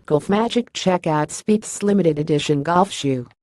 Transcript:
Golfmagic Check out Spieths limited edition golf shoe.